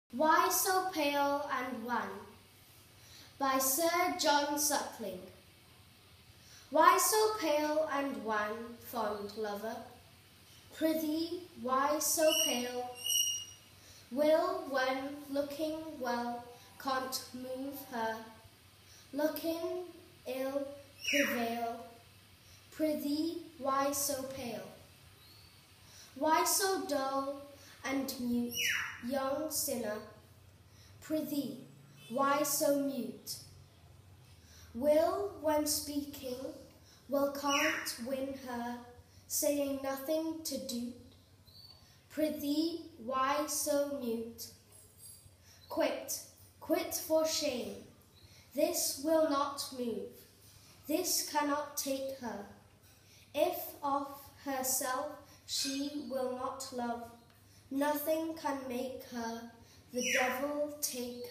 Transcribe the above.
Why So Pale and Wan? By Sir John Suckling. Why so pale and wan, fond lover? Prithee, why so pale? Will, when looking well, can't move her, looking ill prevail. Prithee, why so pale? Why so dull and mute, young sinner? Prithee, why so mute? Will, when speaking, will can't win her, saying nothing to do. Prithee, why so mute? Quit, quit for shame. This will not move. This cannot take her. If of herself she will not love, nothing can make her. The devil take